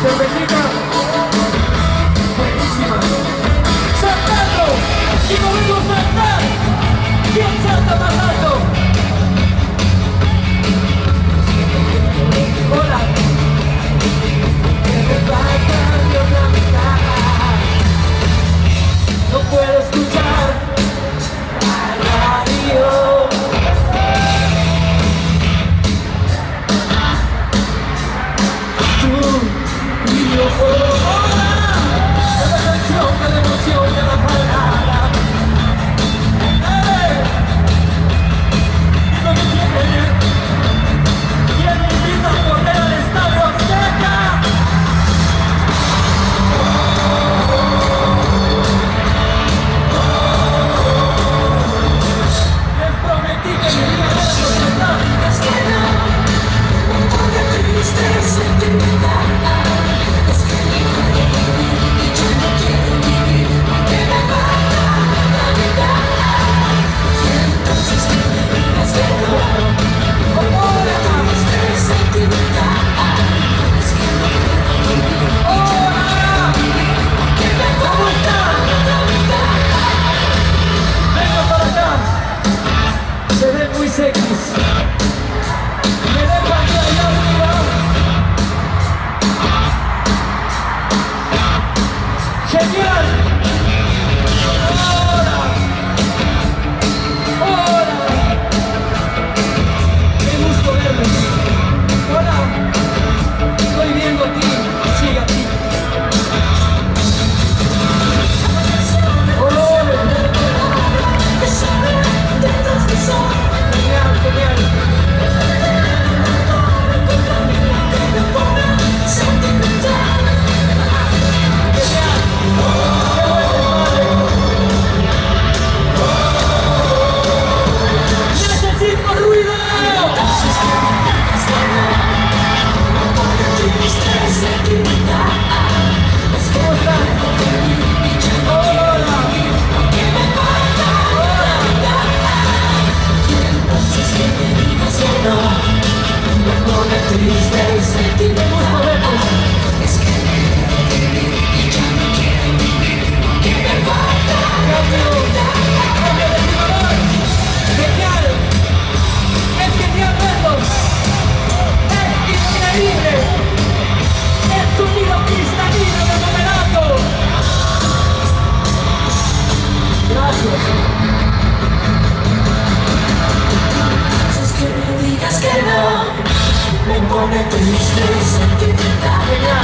Cervecita. Buenísima. Saltando. Y volvemos a saltar. ¿Quién salta más alto? Hola. No puedo escuchar la radio. Tú y yo. Hola. Cada canción, cada emoción, cada palabra. No me quiere. ¿Quién me invita a correr al Estadio Azteca? Les prometí que me iba a sorprender. Es que no, un poco triste sentimental. Es que no quiero vivir y yo no quiero vivir, porque me falta la mitad. Y entonces que me digas que no, un poco triste sentimental. Es que no quiero vivir y yo no quiero vivir, porque me falta la mitad. Venga para acá. Se ven muy sexys. Me dejan de allá arriba. ¡Genial! ¡Hola! ¡Hola! ¡Qué gusto verles! ¡Hola! Estoy viendo a ti. Sí, a ti. ¡Hola! Genial, genial. ¡Necesito ruido! ¿Cómo están? ¡Hola! ¡Genial! ¡Es genial verlos! ¡Es increíble! ¡El sonido cristalino del Vallenato! Gracias. Es que me digas que no, me pone triste sentimental.